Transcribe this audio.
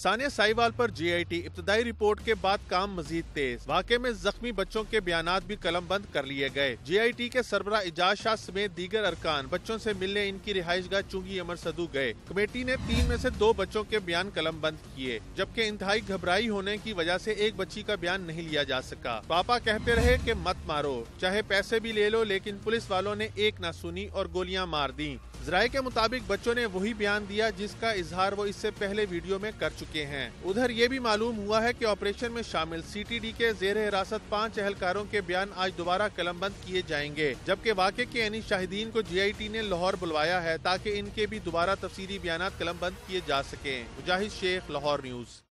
सानिया साहिवाल पर जीआईटी इब्तदाई रिपोर्ट के बाद काम मजीद तेज। वाकये में जख्मी बच्चों के बयानात भी कलमबंद कर लिए गए। जीआईटी के सरबरा इजाज शाह समेत दीगर अरकान बच्चों से मिलने इनकी रिहाइशगाह चुंगी अमर सदू गए। कमेटी ने 3 में से 2 बच्चों के बयान कलमबंद किए, जबकि इंतहाई घबराई होने की वजह से एक बच्ची का बयान नहीं लिया जा सका। पापा कहते रहे कि मत मारो, चाहे पैसे भी ले लो, लेकिन पुलिस वालों ने एक ना सुनी और गोलियां मार दी। जराये के मुताबिक बच्चों ने वही बयान दिया जिसका इजहार वो इससे पहले वीडियो में कर चुके हैं। उधर ये भी मालूम हुआ है कि ऑपरेशन में शामिल सीटीडी के जेर हिरासत 5 एहलकारों के बयान आज दोबारा कलमबंद किए जाएंगे, जबकि वाक़े के यानी शाहिदीन को जीआईटी ने लाहौर बुलवाया है ताकि इनके भी दोबारा तफसीली बयानात कलमबंद किए जा सकें। मुजाहिद शेख, लाहौर न्यूज़।